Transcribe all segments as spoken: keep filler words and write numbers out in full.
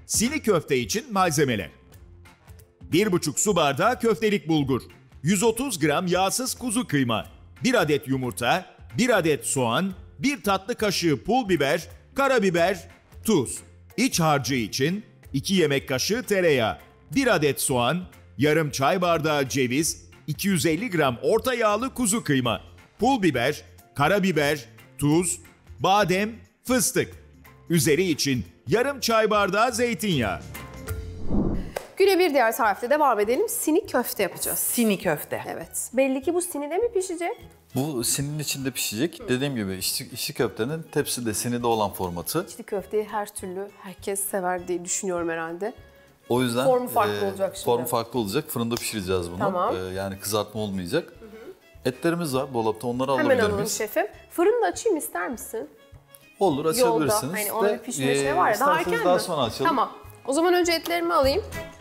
Sini köfte için malzemeler. bir buçuk su bardağı köftelik bulgur, yüz otuz gram yağsız kuzu kıyma, bir adet yumurta, bir adet soğan, bir tatlı kaşığı pul biber, karabiber, tuz. İç harcı için iki yemek kaşığı tereyağı, bir adet soğan, yarım çay bardağı ceviz, iki yüz elli gram orta yağlı kuzu kıyma, pul biber, karabiber, tuz, badem, fıstık. Üzeri için yarım çay bardağı zeytinyağı. Güne bir diğer tarifle devam edelim. Sini köfte yapacağız. Sini köfte. Evet. Belli ki bu sinide mi pişecek? Bu sininin içinde pişecek. Hı. Dediğim gibi içli, içli köftenin tepside sinide olan formatı. İçli köfteyi her türlü herkes sever diye düşünüyorum herhalde. O yüzden formu farklı e, olacak şimdi. Formu farklı olacak. Fırında pişireceğiz bunu. Tamam. E, yani kızartma olmayacak. Hı hı. Etlerimiz var dolapta. Onları Hemen alabilir alalım miyiz? şefim. Fırını da açayım ister misin? Olur, açabilirsiniz. Yolda. Hani onun de, bir pişme e, şey var ya. Daha erken daha mi? sonra açalım. Tamam. O zaman önce etlerimi alayım.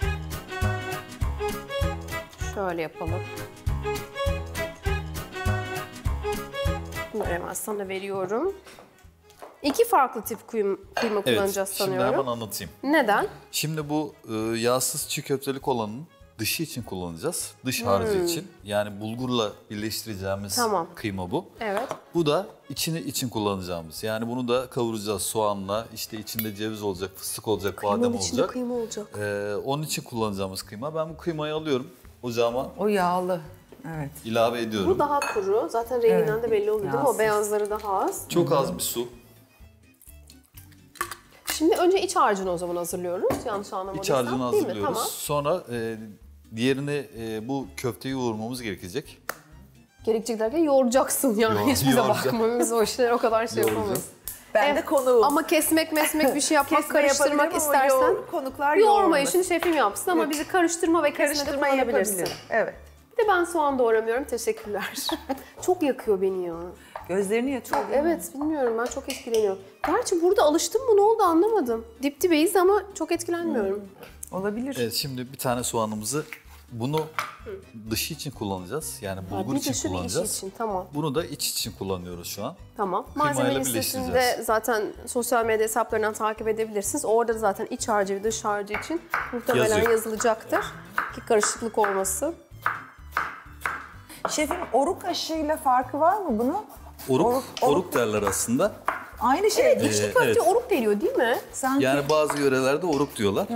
Şöyle yapalım. Bunları hemen sana veriyorum. İki farklı tip kıyma, kıyma Evet, kullanacağız sanıyorum. şimdi hemen anlatayım. Neden? Şimdi bu e, yağsız çiğ köftelik olanın dışı için kullanacağız. Dış harcı için. Yani bulgurla birleştireceğimiz Tamam. kıyma bu. Evet. Bu da içini için kullanacağımız. Yani bunu da kavuracağız soğanla. İşte içinde ceviz olacak, fıstık olacak, badem Kıymanın içinde olacak. kıyma olacak. Ee, onun için kullanacağımız kıyma. Ben bu kıymayı alıyorum. Ocağıma O yağlı. Evet. ilave ediyorum. Bu daha kuru. Zaten renginden Evet. de belli oluyor değil mi? O Yağsız. beyazları daha az. Çok az bir su. Şimdi önce iç harcını o zaman hazırlıyoruz. Yanlış anlamadıysam. İç harcını değil mi? hazırlıyoruz. Tamam. Sonra e, diğerini e, bu köfteyi yoğurmamız gerekecek. Gerekecek derken yoğuracaksın yani. Yoğur- Hiç bize yoğuracağım. bakma. Biz o işlere o kadar şey Yoğuracağım. yapamayız. Ben Evet. de konuğum. Ama kesmek mesmek bir şey yapmak, Kesme karıştırmak yapabilirim ama istersen yoğur- konuklar yoğurma yoğurma. işini şefim yapsın ama bizi karıştırma ve kesmede Karıştırma kullanabilirsin. yapabilirim. Evet. Bir de ben soğan doğramıyorum. Teşekkürler. Çok yakıyor beni ya. Gözlerini yatıyor. değil mi? Evet bilmiyorum ben çok etkileniyorum. Gerçi burada alıştım mı ne oldu anlamadım. Dip dibeyiz ama çok etkilenmiyorum. Olabilir. Evet, şimdi bir tane soğanımızı bunu dışı için kullanacağız. Yani Ha, bulgur bir için dışı bir içi kullanacağız. için tamam. Bunu da iç için kullanıyoruz şu an. Tamam. Kıymayla Malzeme listesinde birleştireceğiz. zaten sosyal medya hesaplarından takip edebilirsiniz. Orada da zaten iç harcı ve dış harcı için muhtemelen Yazıyor. yazılacaktır. Ki karışıklık olması. Şefim oruk aşıyla farkı var mı bunun? Oruk, Oruk- oruk, derler aslında. Aynı şey Evet, değil. içli Ee, köfte evet. oruk deniyor değil mi? Sanki. Yani bazı yörelerde oruk diyorlar.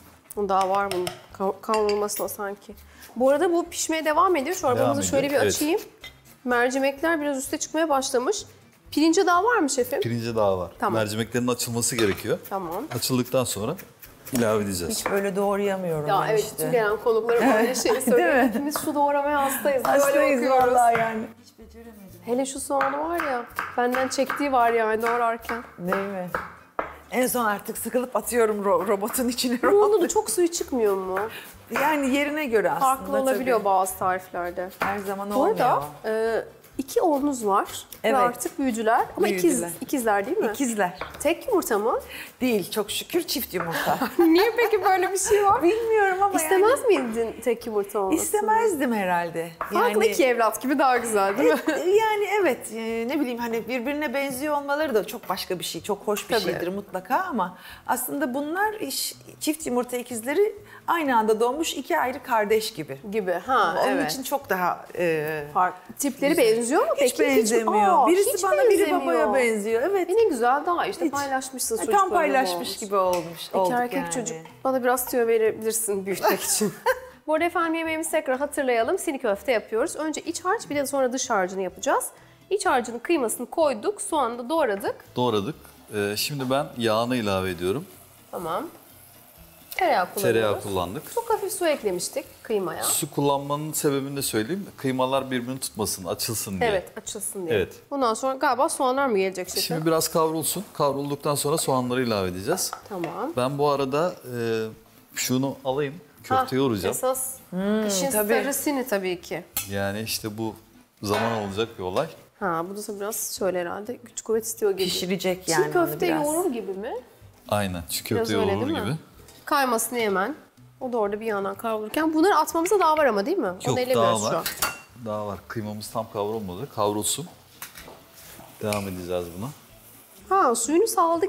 Daha var bunun kav- kavrulmasına sanki. Bu arada bu pişmeye devam ediyor. Çorbamızı Devam şöyle bir ediyor, evet. açayım. Mercimekler biraz üste çıkmaya başlamış. Pirince daha var mı şefim? Pirince daha var. Tamam. Mercimeklerin açılması gerekiyor. Tamam. Açıldıktan sonra ilave edeceğiz. Hiç böyle doğrayamıyorum Ya ben evet işte. bütün gelen konuklara böyle şey söylüyor. mi? Hepimiz şu doğramaya hastayız. Böyle Hastayız bakıyoruz. vallahi yani. Hele şu soğanı var ya, benden çektiği var yani doğrarken. Değil mi? En son artık sıkılıp atıyorum ro- robotun içine. Ne oldu da çok suyu çıkmıyor mu? Yani yerine göre aslında. Farklı olabiliyor tabii. bazı tariflerde. Her zaman Bu olmuyor. arada e, iki oğlunuz var ve Evet. artık büyüdüler. Ama Büyüdüler. ikiz, ikizler değil mi? İkizler. Tek yumurta mı? Değil çok şükür çift yumurta. Niye peki böyle bir şey var? Bilmiyorum ama İstemez yani. miydin tek yumurta olmasını? İstemezdim herhalde. Farklı iki evlat gibi daha güzel değil mi? Yani evet e, ne bileyim hani birbirine benziyor olmaları da çok başka bir şey, çok hoş bir Tabii. şeydir mutlaka ama aslında bunlar iş, çift yumurta ikizleri aynı anda doğmuş iki ayrı kardeş gibi. gibi. Ha Onun evet. için çok daha e, Farklı. Tipleri benziyor mu peki? hiç benzemiyor. Aa, Birisi hiç bana biri benzemiyor. babaya benziyor. Evet. E ne güzel daha işte Hiç. paylaşmışsın Tam çocuklarla paylaşmış olmuş. gibi olmuş. İki olduk erkek yani. çocuk. Bana biraz tüyo verebilirsin büyütmek için. Bu arada efendim yemeğimizi tekrar hatırlayalım. Sini köfte yapıyoruz. Önce iç harç bir de sonra dış harcını yapacağız. İç harcının kıymasını koyduk. Soğanı da doğradık. Doğradık. Ee, şimdi ben yağını ilave ediyorum. Tamam. Tereyağı kullanıyoruz. Tereyağı kullandık. Çok hafif su eklemiştik kıymaya. Su kullanmanın sebebini de söyleyeyim. Kıymalar birbirini tutmasın, açılsın diye. Evet açılsın diye. Evet. Bundan sonra galiba soğanlar mı gelecek şefim? Şimdi biraz kavrulsun. Kavrulduktan sonra soğanları ilave edeceğiz. Tamam. Ben bu arada e, şunu alayım. Köfte Ha, yoğuracağım. Esas işin tabii. sırrı sini tabii ki. Yani işte bu zaman olacak bir olay. Ha bu da biraz şöyle herhalde güç kuvvet istiyor gibi. Pişirecek Çiğ yani onu köfte biraz. yoğurur gibi mi? Aynen. Çiğ Biraz köfte öyle yoğurur değil mi? gibi. Kaymasını hemen. O da orada bir yandan kavrulurken. Bunları atmamıza daha var ama değil mi? Onu Yok elemiyoruz daha şu an. var. Daha var. Kıymamız tam kavrulmadı. Kavrulsun. Devam edeceğiz buna. Ha suyunu saldı gibi.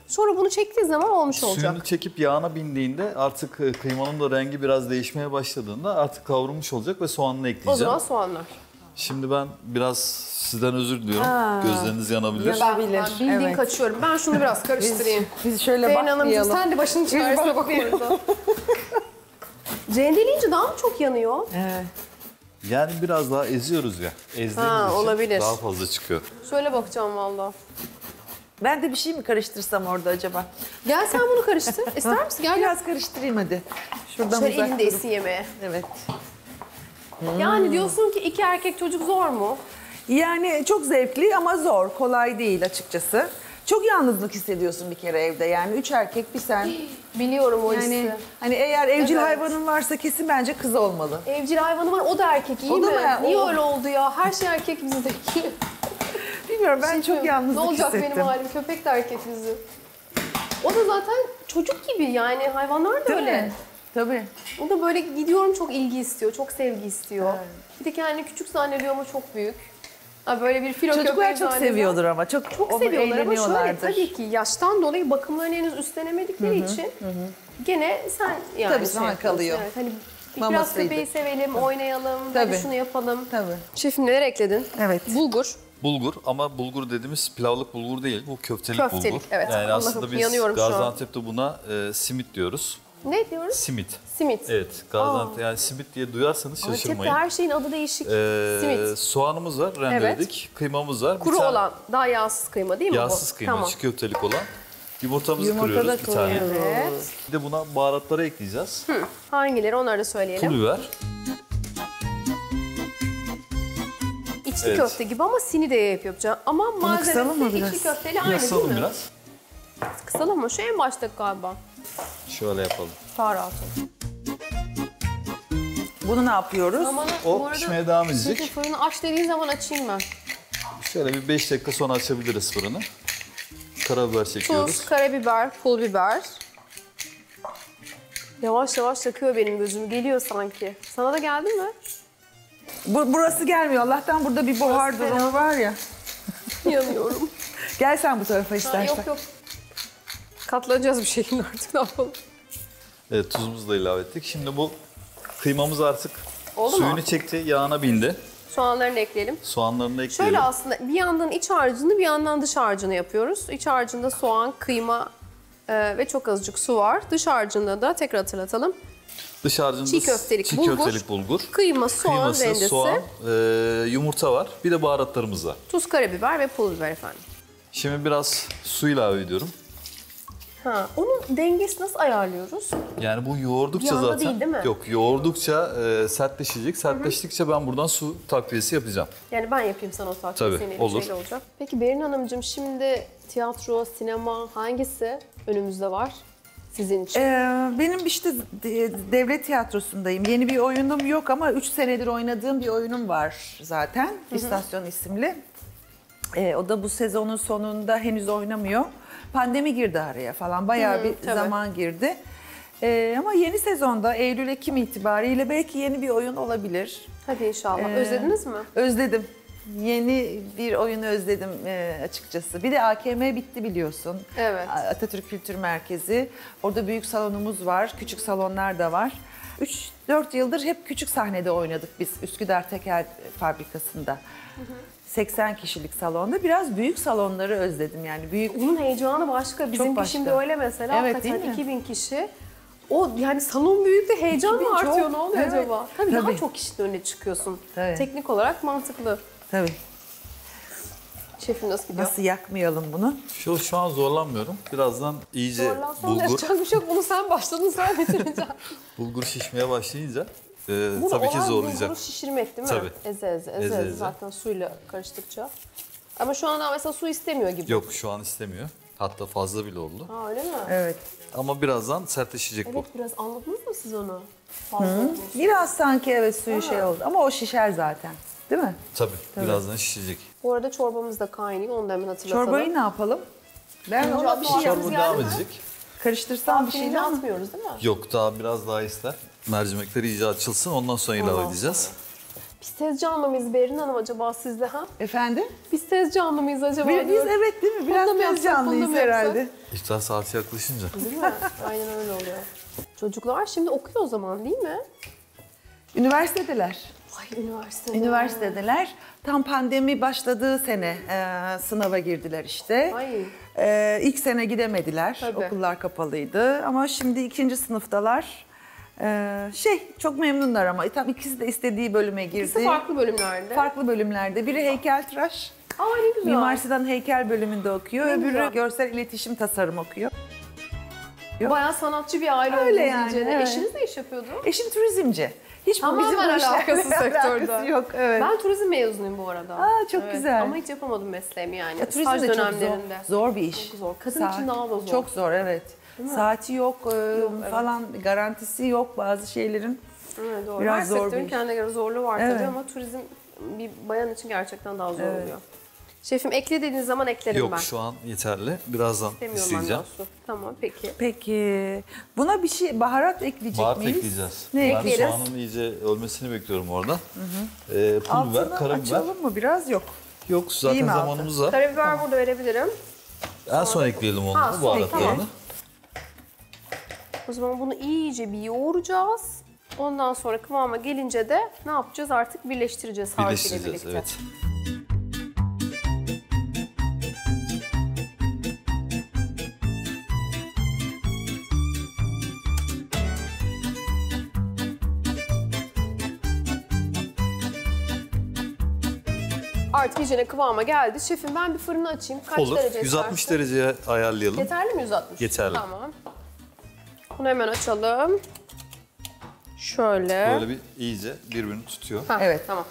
Sonra bunu çektiği zaman olmuş olacak. Suyunu çekip yağına bindiğinde artık e, kıymanın da rengi biraz değişmeye başladığında artık kavrulmuş olacak ve soğanını ekleyeceğim. O zaman soğanlar. Şimdi ben biraz sizden özür diliyorum. Ha. Gözleriniz yanabilir. Yana- Olabilir, Ben bildiğin evet. kaçıyorum. Ben şunu biraz karıştırayım. Biz şöyle Berin Hanımcığım bakmayalım. sen de başının çaresine bak orada. Rendeleyince daha mı çok yanıyor? Evet. Yani biraz daha eziyoruz ya. Ezdiğimiz Ha, için olabilir. daha fazla çıkıyor. Şöyle bakacağım valla. Ben de bir şey mi karıştırsam orada acaba? Gel sen bunu karıştır. İster misin? Gel gel. Biraz karıştırayım hadi. Şuradan Şöyle uzak elinde durup- esin yemeğe. Evet. Yani diyorsun ki iki erkek çocuk zor mu? Yani çok zevkli ama zor, kolay değil açıkçası. Çok yalnızlık hissediyorsun bir kere evde. Yani üç erkek bir sen. Biliyorum o Yani hissi. hani eğer evcil Evet. hayvanın varsa kesin bence kız olmalı. Evcil hayvanı var, o da erkek, iyi O da mi? mı? Niye O- öyle oldu ya? Her şey erkek bizdeki. Bilmiyorum ben çok Ne yalnızlık olacak hissettim. benim halim? Köpek de erkek bizi. O da zaten çocuk gibi yani, hayvanlar da Değil öyle. mi? Tabii. O da böyle gidiyorum çok ilgi istiyor, çok sevgi istiyor. Bir de kendini küçük zannediyor ama çok büyük. Ha, böyle bir filo Çocuklar köpeği çok zannediyor. seviyordur ama çok, Çok onu seviyorlar ama şöyle eğleniyorlardır. tabii ki yaştan dolayı bakımlarını henüz üstlenemedikleri için gene sen yani Tabii şey sana yapıyorsun. kalıyor. Evet, hani biraz Mamasıydı. bebeği sevelim, oynayalım, Tabii. hadi şunu yapalım. Tabii. Şefim neler ekledin? Evet. Bulgur. Bulgur ama bulgur dediğimiz pilavlık bulgur değil. Bu köftelik, Köftelik, bulgur. evet. Yani Allah'ım, aslında biz yanıyorum şu an. Gaziantep'te buna e, simit diyoruz. Ne diyoruz? Simit. Simit. Evet. Gaziantep yani simit diye duyarsanız Antep'te şaşırmayın. her şeyin adı değişik. Ee, Simit. Soğanımız var, rendeledik. Kıymamız var. Bir Kuru tane olan, daha yağsız kıyma değil mi Yağsız bu? kıyma, Tamam. çiğ köftelik olan. Yumurtamızı Yumurta kırıyoruz da bir tane. koyuyoruz. Evet. Bir de buna baharatları ekleyeceğiz. Hangileri onları da söyleyelim. Pul biber. İçli Evet. köfte gibi ama sini de yapacağım. Ama kısalım mı malzemesi biraz? içli köfteli aynı değil Yasalım mi? biraz. Kısalım mı? Şu en başta galiba. Şöyle yapalım. Daha rahat ol. Bunu ne yapıyoruz? Aman, O bu arada pişmeye devam edecek. şefim fırını aç dediğin zaman açayım ben. Şöyle bir beş dakika sonra açabiliriz fırını. Karabiber çekiyoruz. Tuz, karabiber, pul biber. Yavaş yavaş yakıyor benim gözüm. Geliyor sanki. Sana da geldi mi? Bu, burası gelmiyor. Allah'tan burada bir buhar Burası durumu var ya. Yanıyorum. Gel sen bu tarafa Ha, istersen. yok yok. Katlanacağız bir şekilde artık, ne yapalım. Evet, tuzumuzu da ilave ettik. Şimdi bu kıymamız artık Oldu mu? suyunu çekti, yağına bindi. Soğanlarını ekleyelim. Soğanlarını da ekleyelim. Şöyle aslında bir yandan iç harcını bir yandan dış harcını yapıyoruz. İç harcında soğan, kıyma e, ve çok azıcık su var. Dış harcında da tekrar hatırlatalım. Dış harcında Çiğ köftelik çiğ bulgur. köftelik bulgur. Kıyma, soğan Kıyması, rendesi, soğan, e, yumurta var. Bir de baharatlarımız var. tuz, karabiber ve pul biber efendim. Şimdi biraz su ilave ediyorum. Ha, onun dengesini nasıl ayarlıyoruz? Yani bu yoğurdukça Bir anda zaten... değil, değil mi? Yok, yoğurdukça e, sertleşecek. Sertleştikçe ben buradan su takviyesi yapacağım. Yani ben yapayım sana o taktiği, Tabii, senin olur. şeyle olacak. Peki Berin Hanımcığım, şimdi tiyatro, sinema hangisi önümüzde var sizin için? Ee, benim işte de- devlet tiyatrosundayım. Yeni bir oyunum yok ama üç senedir oynadığım bir oyunum var zaten. İstasyon isimli. Ee, o da bu sezonun sonunda henüz oynamıyor. Pandemi girdi araya falan. Bayağı bir tabii. zaman girdi. Ee, ama yeni sezonda Eylül-Ekim itibariyle belki yeni bir oyun olabilir. Hadi inşallah. Ee, Özlediniz mi? Özledim. Yeni bir oyunu özledim e, açıkçası. Bir de A K M bitti biliyorsun. Evet. Atatürk Kültür Merkezi. Orada büyük salonumuz var, küçük salonlar da var. üç dört yıldır hep küçük sahnede oynadık biz Üsküdar Tekel Fabrikası'nda. seksen kişilik salonda. Biraz büyük salonları özledim yani. Büyük. Onun heyecanı başka. Bizimki başka. şimdi öyle mesela. Evet, Hakikaten değil mi? iki bin kişi. O yani salon büyük de heyecan iki bin mı artıyor? çok. Ne oluyor Evet. acaba? Tabii, daha Tabii. çok kişinin önüne çıkıyorsun. Tabii. Teknik olarak mantıklı. Tabii. Şefim nasıl gidiyor? Nasıl yakmayalım bunu? Şu, şu an zorlanmıyorum. Birazdan iyice Zorlansan da bulgur, yapacak bir şey yok. Bunu sen başladın, sen bitireceksin. bulgur şişmeye başlayınca e, Bunu tabii ki olan zorlayacak. bulguru şişirmek değil mi? Tabii. Eze eze, eze Eze eze, eze. zaten suyla karıştıkça. Ama şu anda mesela su istemiyor gibi. Yok, şu an istemiyor. Hatta fazla bile oldu. Ha, öyle mi? Evet. Ama birazdan sertleşecek Evet, bu. biraz anladınız mı siz onu? Fazla olmuş. Biraz sanki evet suyu şey oldu ama o şişer zaten. Değil mi? Tabii, birazdan şişecek. Bu arada çorbamız da kaynıyor. Onu da hemen hatırlatalım. Çorbayı ne yapalım? Ben Önce ona bir şey atma- yap- Çorba geldi devam mi? edecek. karıştırsam bir şey Pirinci ama. atmıyoruz değil mi? Yok, daha biraz daha ister. Mercimekler iyice açılsın, ondan sonra ilave Ondan edeceğiz. Biz tez canlı mıyız Berin Hanım acaba sizle ha? Efendim? Biz tez canlı mıyız acaba? Biz, biz diyorum. evet değil mi? Biraz Bunu da mı tez yapsak, bunu da canlıyız mı yapsak? herhalde. İftar saati yaklaşınca. Değil mi? Aynen öyle oluyor. Çocuklar şimdi okuyor o zaman değil mi? Üniversitedeler. Ay üniversitede. Üniversitedeler. Tam pandemi başladığı sene e, sınava girdiler işte. Ay. E, ilk sene gidemediler. Tabii. Okullar kapalıydı. Ama şimdi ikinci sınıftalar. E, şey çok memnunlar ama. Tam ikisi de istediği bölüme girdi. İkisi farklı bölümlerde. Farklı bölümlerde. Biri heykeltıraş. Aa ne güzel. Mimar Sinan heykel bölümünde okuyor. Ne Öbürü güzel. görsel iletişim tasarım okuyor. Bayağı sanatçı bir aile Öyle olduğunuz yani, yani, evet. Eşiniz ne iş yapıyordu? Eşim turizmci. Hiç bu Tamamen bizim bu işlerle alakası sektörde. alakası yok. Evet. Ben turizm mezunuyum bu arada. Aa, çok Evet, güzel. Ama hiç yapamadım mesleğimi yani. Ya, turizm Staj de çok zor, dönemlerinde. zor bir iş. Çok zor. Kadın Saat- için daha da zor. Çok zor evet. Saati yok, e, evet. falan garantisi yok bazı şeylerin. Evet, doğru. Biraz Her zor bir sektörün iş. kendine göre zorluğu var Evet. tabii ama turizm bir bayan için gerçekten daha zor Evet. oluyor. Şefim ekle dediğiniz zaman eklerim Yok ben. şu an yeterli. Birazdan İstemiyorum isteyeceğim. ben daha su. Tamam peki. Peki buna bir şey baharat ekleyecek Baharat miyiz? ekleyeceğiz. Ne ben ekleyeceğiz? soğanın iyice ölmesini bekliyorum orada. Ee, pul biber, Altını karabiber. açalım mı? Biraz yok. Yok İyi zaten mi altı? zamanımız var. Karabiber burada verebilirim. En son ekleyelim onu, Ha, bu son baharatlarını. ekleyelim. O zaman bunu iyice bir yoğuracağız. Ondan sonra kıvama gelince de ne yapacağız? Artık birleştireceğiz harcıyla Birleştireceğiz, birlikte. evet. Artık iyicene kıvama geldi. Şefim ben bir fırını açayım. Kaç Olur. derece yüz altmış istersin? dereceye ayarlayalım. Yeterli mi yüz altmış? Yeterli. Tamam. Bunu hemen açalım. Şöyle. Böyle bir iyice birbirini tutuyor. Hah, Evet. Tamam.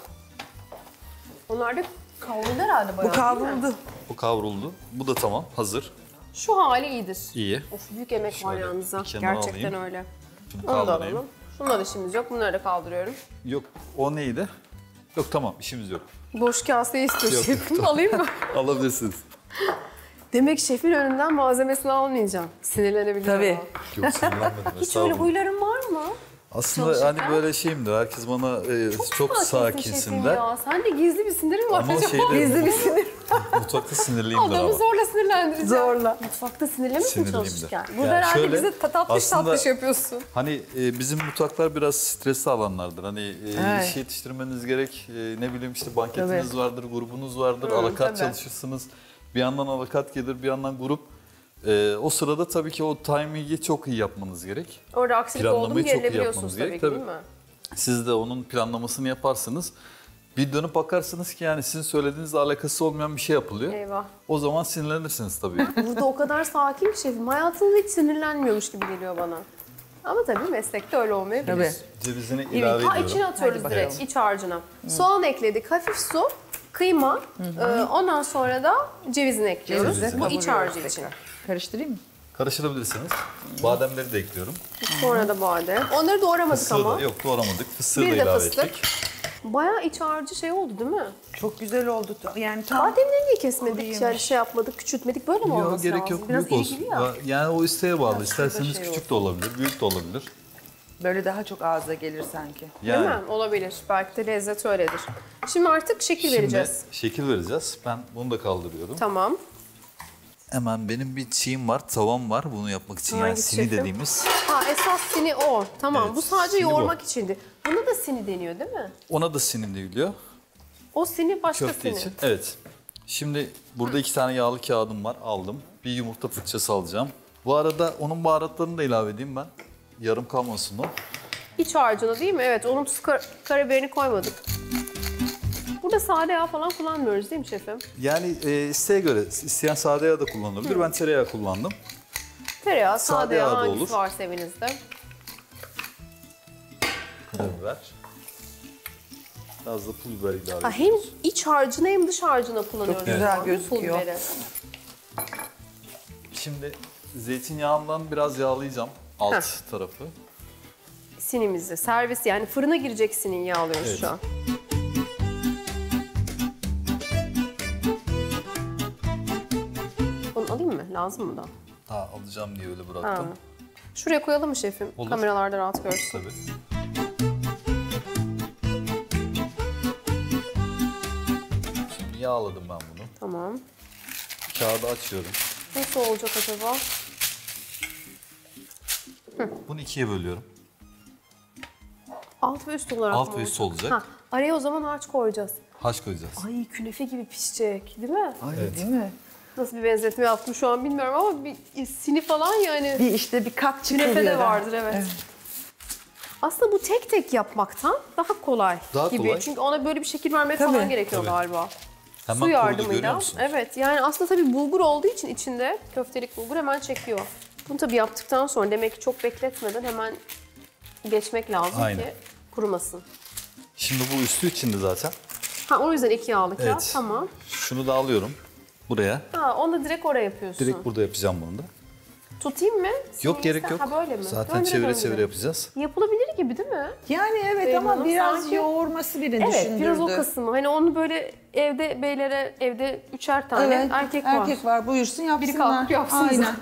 Onlar da kavruldu herhalde Bu bayağı. değil mi? kavruldu. Bu kavruldu. Bu da tamam, hazır. Şu hali iyidir. İyi. Of büyük emek var Şöyle yalnız ha. bir kenara Gerçekten alayım. öyle. Şimdi Onu da kaldırayım. alalım. Şunlar işimiz yok. Bunları da kaldırıyorum. Yok, o neydi? Yok tamam, işimiz yok. Boş kaseyi istiyor Yok, şefim. Alayım mı? Alabilirsiniz. Demek şefin önünden malzemesini almayacağım. Sinirlenebilir Tabii. ama. Yok sinirlenmedim. Hiç öyle estağfurullah. huyların var mı? Aslında çalışırken? hani böyle şeyimdir. Herkes bana e, çok, Sakinsin sakinsin şefim der. ya. Sende gizli bir sinirin var Ama acaba? şeyde Gizli bir sinir. mutfakta sinirliyimdir Adamı ama. zorla sinirlendireceğim. Zorla. Mutfakta sinirli misin Sinirliyimdir. çalışırken? Burada Yani herhalde şöyle, bize tatlış aslında- tatlış yapıyorsun. Hani e, bizim mutfaklar biraz stresli alanlardır. Hani e, Evet. iş yetiştirmeniz gerek. E, ne bileyim işte banketiniz Tabii. vardır, grubunuz vardır. Hı, alakat tabii. çalışırsınız. Bir yandan alakat gelir, bir yandan grup. E, o sırada tabii ki o timing'i çok iyi yapmanız gerek. Orada aksilik oldu mu Planlamayı çok iyi gerilebiliyorsunuz yapmanız tabii gerek. ki Tabii. değil mi? Siz de onun planlamasını yaparsınız. Bir dönüp bakarsınız ki yani sizin söylediğinizle alakası olmayan bir şey yapılıyor. Eyvah. O zaman sinirlenirsiniz tabii. Burada o kadar sakin ki şefim. Hayatında hiç sinirlenmiyormuş gibi geliyor bana. Ama tabii meslekte öyle olmayabilir. Tabii. Cevizini ilave Ha ediyorum. içine atıyoruz Hadi direkt iç harcına. Soğan ekledik, hafif su, kıyma. Ee, ondan sonra da cevizini ekliyoruz. Cevizle Bu iç kavuruyoruz harcı tekrar. için. Karıştırayım mı? Karıştırabilirsiniz. Bademleri de ekliyorum. Sonra da badem. Onları doğramadık Fıstığı ama. da, yok doğramadık. Fıstığı Bir da de ilave fıstık. ettik. Bayağı iç harcı şey oldu değil mi? Çok güzel oldu. Yani tam Bademleri niye kesmedik? Yani şey yapmadık, küçültmedik. Böyle mi Yok olması gerek lazım? yok, Biraz büyük olsun. ilgili ya. Yani o isteğe bağlı. şurada İsterseniz şey küçük de olabilir, büyük de olabilir. böyle daha çok ağza gelir sanki. Yani Değil mi? Olabilir. Belki de lezzet öyledir. Şimdi artık şekil şimdi vereceğiz. şekil vereceğiz. Ben bunu da kaldırıyorum. Tamam. Hemen benim bir şeyim var, tavam var bunu yapmak için. Yani Hangisi sini şefim? dediğimiz. Ha esas sini o. Tamam. Evet, bu sadece sini bu. yoğurmak içindi. Buna da sini deniyor değil mi? Ona da sini deniliyor. O sini başka Köfte sini. için. Evet. Şimdi burada iki tane yağlı kağıdım var. Aldım. Bir yumurta fırçası alacağım. Bu arada onun baharatlarını da ilave edeyim ben. Yarım kalmasın o. İç harcını değil mi? Evet. Onun tuz kar- karabiberini koymadık. Burada sade yağ falan kullanmıyoruz değil mi şefim? Yani e, isteğe göre isteyen sade yağ da kullanılabilir. Ben tereyağı kullandım. Tereyağı, sade, Sade yağ yağ da hangisi olur. varsa evinizde. Karabiber. Biraz da pul biber ilave Ha, hem ediyoruz. iç harcını hem dış harcını kullanıyoruz. Çok güzel Pul gözüküyor. biberi. Şimdi zeytinyağından biraz yağlayacağım alt Heh. tarafı. Sinimizi, servis yani fırına girecek siniyi yağlıyoruz Evet. şu an. Onu alayım mı? Lazım mı da? Ha, alacağım diye öyle Ha. bıraktım. Şuraya koyalım mı şefim? Olur. Kameralarda rahat görsün. Tabii. yağladım ben bunu. Tamam. Kağıdı açıyorum. Nasıl olacak acaba? Bunu ikiye bölüyorum. Alt ve üst olarak Alt mı ve üst olacak? olacak. Ha, araya o zaman harç koyacağız. Haş koyacağız. Ay künefe gibi pişecek değil mi? Ay, Evet. değil mi? Nasıl bir benzetme yaptım şu an bilmiyorum ama bir sini falan yani. Bir işte bir kap çıkarıyor. Künefe de da. vardır evet. Aslında bu tek tek yapmaktan daha kolay Daha gibi. kolay. Çünkü ona böyle bir şekil vermek Tabii. falan gerekiyor Tabii. galiba. Hemen Su kurudu, görüyor yardımıyla. musunuz? Evet yani aslında tabii bulgur olduğu için içinde köftelik bulgur hemen çekiyor. Bunu tabii yaptıktan sonra demek ki çok bekletmeden hemen geçmek lazım Aynen. ki kurumasın. Şimdi bu üstü içinde zaten. Ha o yüzden iki yağlı kağıt Evet. tamam. Şunu da alıyorum buraya. Ha onu da direkt oraya yapıyorsun. Direkt burada yapacağım bunu da. Tutayım mı? Yok Senin gerek isten- yok. Ha böyle mi? Zaten Döndüre çevire döndüre. çevire yapacağız. Yapılabilir gibi değil mi? Yani evet Benim ama hanım biraz sanki- yoğurması beni Evet düşündürdü. biraz o kısmı. Hani onu böyle evde beylere evde üçer tane Evet, erkek var. Erkek var buyursun yapsınlar. Biri kalkıp yapsın. Aynen.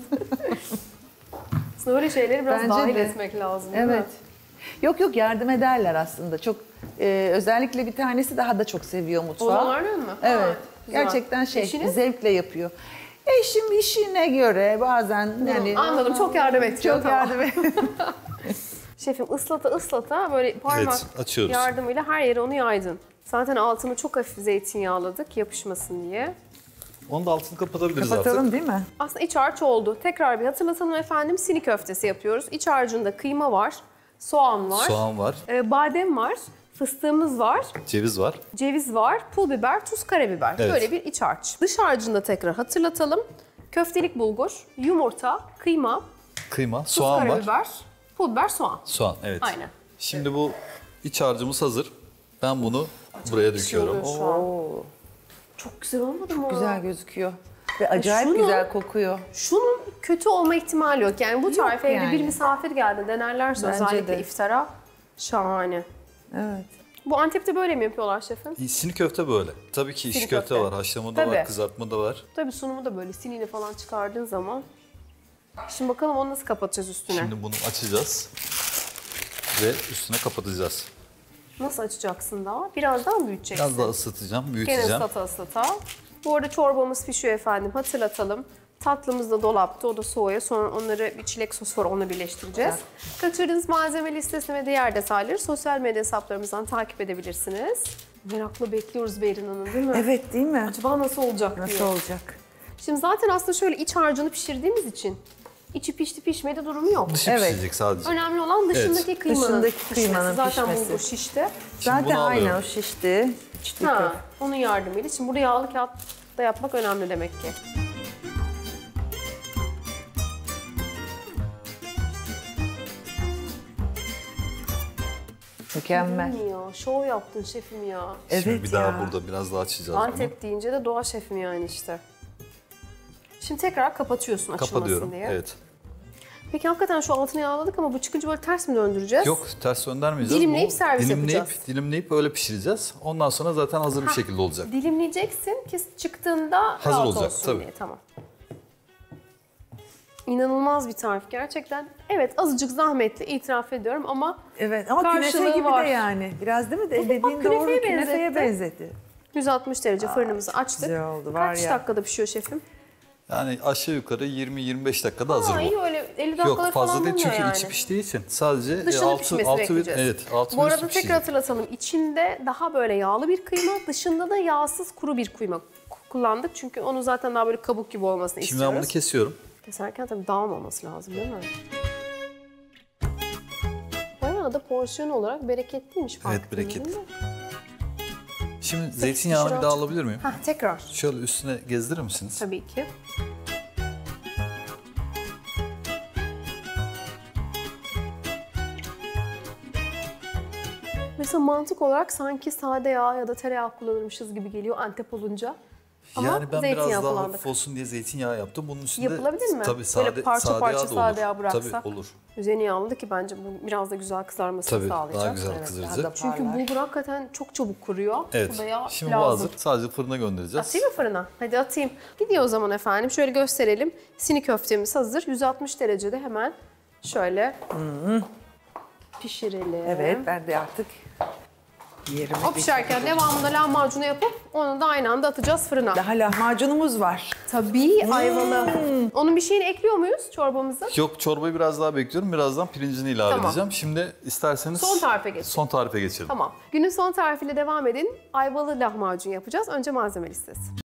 Aslında öyle şeyleri biraz Bence dahil de. etmek lazım değil mi? Evet. Yok yok yardım ederler aslında. Çok e, özellikle bir tanesi daha da çok seviyor mutfağı. Oğlan öyle mi? Evet. Ha, güzel. Gerçekten şey Eşiniz? zevkle yapıyor. Eşim işine göre bazen yani Anladım çok yardım ediyor. çok tamam. yardım ediyor. Şefim ıslata ıslata böyle parmak Evet, açıyoruz. yardımıyla her yere onu yaydın. Zaten altını çok hafif zeytinyağladık yapışmasın diye. Onu da altını kapatabiliriz Kapatalım artık. değil mi? Aslında iç harç oldu. Tekrar bir hatırlatalım efendim. Sini köftesi yapıyoruz. İç harcında kıyma var, soğan var, Soğan var, e, badem var, fıstığımız var, ceviz var. ceviz var, pul biber, tuz, karabiber. Evet. Böyle bir iç harç. Dış harcında tekrar hatırlatalım. Köftelik bulgur, yumurta, kıyma, Kıyma, tuz, soğan var. karabiber, pul biber, soğan. Soğan, evet. Aynen. Şimdi bu iç harcımız hazır. Ben bunu buraya döküyorum. oluyor şu an. Çok güzel olmadı mı? Güzel gözüküyor. Ve acayip şunu- güzel kokuyor. Şunun kötü olma ihtimali yok. Yani bu tarife evde yani. bir misafir geldi denerlerse Bence özellikle de. iftara şahane. Evet. Bu Antep'te böyle mi yapıyorlar şefim? Sini köfte böyle. Tabii ki içi Sini köfte, köfte. var, haşlama da Tabii. var, kızartma da var. Tabii sunumu da böyle siniyle falan çıkardığın zaman. Şimdi bakalım onu nasıl kapatacağız üstüne. Şimdi bunu açacağız ve üstüne kapatacağız. Nasıl açacaksın daha? Biraz daha mı büyüteceksin? Biraz daha ısıtacağım, Gene büyüteceğim. ıslata ıslata. Bu arada çorbamız pişiyor efendim. Hatırlatalım. Tatlımız da dolapta. O da soğuyor. Sonra onları bir çilek sosu var. Onunla birleştireceğiz. Kaçırdığınız malzeme listesini ve diğer detayları sosyal medya hesaplarımızdan takip edebilirsiniz. Merakla bekliyoruz Beyrin Hanım değil mi? Evet değil mi? Acaba nasıl olacak Nasıl diye. olacak? Şimdi zaten aslında şöyle iç harcını pişirdiğimiz için içi pişti pişmedi durumu yok. Dışı Evet. pişecek sadece. Önemli olan dışındaki kıymanın Dışındaki pişmesi. kıymanın Zaten pişmesi. bulgur şişti. Zaten bunu aynen alıyorum. o şişti. İçli Ha, köfte. onun yardımıyla. Şimdi burada yağlı kağıt da yapmak önemli demek ki. Mükemmel. İyi ya, şov yaptın şefim ya. Şimdi Evet bir daha ya. burada biraz daha açacağız bunu. Antep deyince de doğa şefim yani işte. Şimdi tekrar kapatıyorsun açılmasın Kapatıyorum. diye. Evet. Peki hakikaten şu altını yağladık ama bu çıkınca böyle ters mi döndüreceğiz? Yok ters döndürmeyeceğiz. Dilimleyip Bu servis dilimleyip, yapacağız. Dilimleyip öyle pişireceğiz. Ondan sonra zaten hazır bir şekilde olacak. Dilimleyeceksin ki çıktığında Hazır rahat olacak, olsun tabii. diye. Tamam. İnanılmaz bir tarif gerçekten. Evet azıcık zahmetli itiraf ediyorum ama Evet ama künefe karşılığı gibi var. de yani. Biraz değil mi? De, Evet, dediğin bak, doğru künefeye künefeye benzetti. benzedi. yüz altmış derece fırınımızı açtık. güzel oldu, var Kaç ya. dakikada pişiyor şefim? Yani aşağı yukarı yirmi yirmi beş dakikada hazır Aa, bu. iyi öyle elli dakikalar Yok fazla falan değil bulmuyor çünkü yani. içi piştiği için sadece Dışının altı, pişmesini altı, bekleyeceğiz. evet, altı Bu ve arada üstü tekrar pişecek. hatırlatalım. İçinde daha böyle yağlı bir kıyma, dışında da yağsız kuru bir kıyma kullandık. Çünkü onu zaten daha böyle kabuk gibi olmasını Şimdi ben istiyoruz. bunu kesiyorum. Keserken tabii dağılmaması lazım değil mi? Bayağı da porsiyon olarak bereketliymiş. fark Evet, bereketli. ettin değil mi? Şimdi zeytinyağını bir daha açık. alabilir miyim? Hah tekrar. Şöyle üstüne gezdirir misiniz? Tabii ki. Mesela mantık olarak sanki sade yağ ya da tereyağı kullanırmışız gibi geliyor Antep olunca. Ama yani ben biraz zeytinyağı daha kullandık. hafif olsun diye zeytinyağı yaptım. Bunun üstünde Yapılabilir mi? Tabii Böyle sade, parça sade parça yağ da sade olur. yağ bıraksak. Tabii olur. Üzerine yağladı ki bence bu biraz da güzel kızarmasını Tabii sağlayacak. daha güzel Evet, kızaracak. daha da Çünkü parlar. bulgur hakikaten çok çabuk kuruyor. Evet. Bu da yağ Şimdi bu lazım. hazır. Sadece fırına göndereceğiz. Atayım mı fırına? Hadi atayım. Gidiyor o zaman efendim. Şöyle gösterelim. Sini köftemiz hazır. yüz altmış derecede hemen şöyle pişirelim. Evet ben de artık Yerime O pişerken devamında lahmacunu yapıp onu da aynı anda atacağız fırına. Daha lahmacunumuz var. Tabii ayvalı. Onun bir şeyini ekliyor muyuz çorbamıza? Yok, çorbayı biraz daha bekliyorum. Birazdan pirincini ilave Tamam. edeceğim. Şimdi isterseniz Son tarife geçelim. Son tarife geçelim. Tamam. Günün son tarifiyle devam edin. Ayvalı lahmacun yapacağız. Önce malzeme listesi.